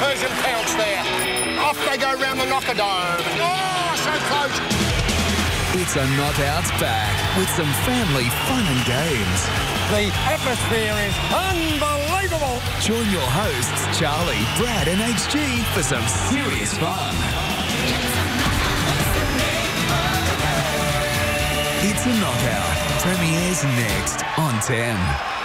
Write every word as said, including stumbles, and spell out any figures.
Persian pounce there. Off they go round the knockerdome. Oh, so close. It's a Knockouts back with some family fun and games. The atmosphere is unbelievable. Join your hosts, Charlie, Brad and H G for some serious fun. It's a Knockout. Premieres next on ten.